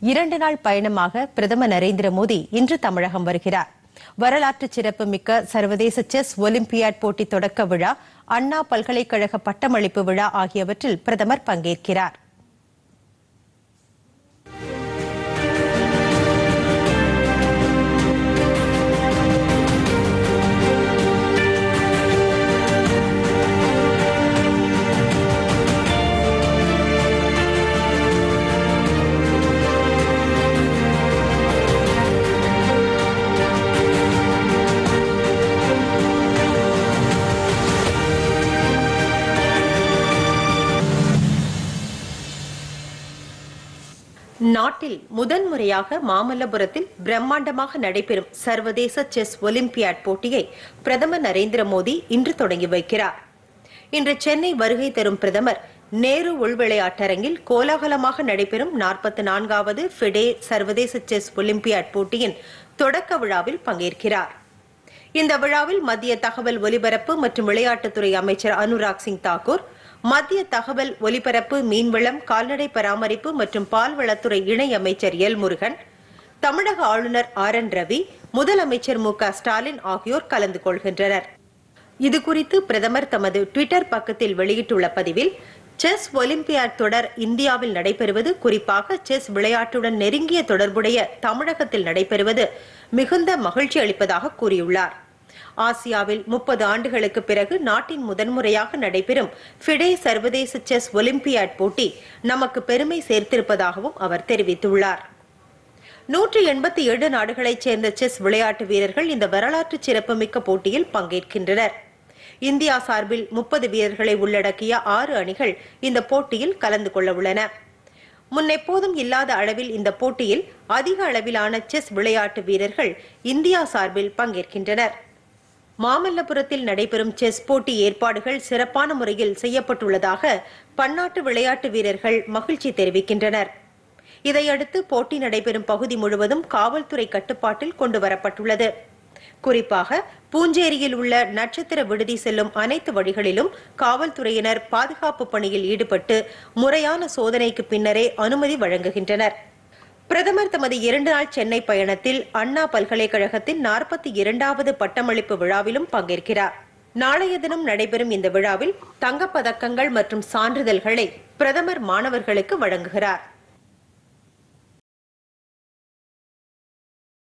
2 நாள் பயணமாக பிரதமர் நரேந்திர மோடி இன்று தமிழகம் வருகிறார். வரலாற்று சிறப்புமிக்க சர்வதேச செஸ் ஒலிம்பியாட் போட்டி தொடக்க விழா, அண்ணா பல்கலைக்கழக பட்டமளிப்பு விழா ஆகியவற்றில் பிரதமர் பங்கேற்கிறார். நாட்டில் முதன்முறையாக மாமல்லபுரத்தில் பிரம்மாண்டமாக நடைபெறும் சர்வதேச செஸ் ஒலிம்பியாட் போட்டியை பிரதமர் நரேந்திர மோடி இன்று தொடங்கி வைக்கிறார். இன்று சென்னை வருகை தரும் பிரதமர் நேரு உள்விளையாட்டரங்கில் கோலாகலமாக நடைபெறும் 44வது ஃபிடே சர்வதேச செஸ் ஒலிம்பியாட் போட்டியின் தொடக்க விழாவில் பங்கேற்கிறார். இந்த விழாவில் மத்திய தகவல் ஒலிபரப்பு மற்றும் விளையாட்டுத்துறை அமைச்சர் அனுராக் சிங் தாக்கூர், மத்திய தகவல் ஒலிபரப்பு, மீன்வளம், கால்நடை பராமரிப்பு மற்றும் பால்வளத்துறை இணை அமைச்சர் எல் முருகன், தமிழக ஆளுநர் RN ரவி, முதலமைச்சர் MK ஸ்டாலின் ஆகியோர் கலந்து கொள்கின்றனர். இதுகுறித்து பிரதமர் தமது ட்விட்டர் பக்கத்தில் வெளியிட்டுள்ள பதிவில், செஸ் ஒலிம்பியாட் தொடர் இந்தியாவில் நடைபெறுவது, குறிப்பாக செஸ் விளையாட்டுடன் நெருங்கிய தொடர்புடைய தமிழகத்தில் நடைபெறுவது மிகுந்த மகிழ்ச்சி அளிப்பதாக கூறியுள்ளார். ஆசியாவில் 30 ஆண்டுகளுக்கு பிறகு நாட்டின் முதன்முறையாக நடைபெறும் ஃபிடே சர்வதேச செஸ் ஒலிம்பியாட் போட்டி நமக்கு பெருமை சேர்த்திருப்பதாகவும் அவர் தெரிவித்துள்ளார். 187 நாடுகளைச் சேர்ந்த செஸ் விளையாட்டு வீரர்கள் இந்த வரலாற்று சிறப்புமிக்க போட்டியில் பங்கேற்கின்றனர். இந்தியா சார்பில் 30 வீரர்களை உள்ளடக்கிய 6 அணிகள் இந்த போட்டியில் கலந்து கொள்ள உள்ளன. முன்னெப்போதும் இல்லாத அளவில் இந்த போட்டியில் அதிக அளவிலான செஸ் விளையாட்டு வீரர்கள் இந்தியா சார்பில் பங்கேற்கின்றனர். மாமல்லபுரத்தில் நடைபெறும் செஸ் போட்டி ஏற்பாடுகள் சிறப்பான முறையில் செய்யப்பட்டுள்ளதாக பன்னாட்டு விளையாட்டு வீரர்கள் மகிழ்ச்சி தெரிவிக்கின்றனர். இதையடுத்து போட்டி நடைபெறும் பகுதி முழுவதும் காவல்துறை கட்டுப்பாட்டில் கொண்டுவரப்பட்டுள்ளது. குறிப்பாக பூஞ்சேரியில் உள்ள நட்சத்திர விடுதி செல்லும் அனைத்து வழிகளிலும் காவல்துறையினர் பாதுகாப்பு பணியில் ஈடுபட்டு முறையான சோதனைக்கு பின்னரே அனுமதி வழங்குகின்றனர். பிரதமர் தமது 2 நாள் சென்னை பயணத்தில் அண்ணா பல்கலைக்கழகத்தின் 42வது பட்டமளிப்பு விழாவிலும் பங்கேற்கிறார். நாளைய தினம் நடைபெறும் இந்த விழாவில் தங்கப்பதக்கங்கள் மற்றும் சான்றிதழ்களை பிரதமர் மாணவர்களுக்கு வழங்குகிறார்.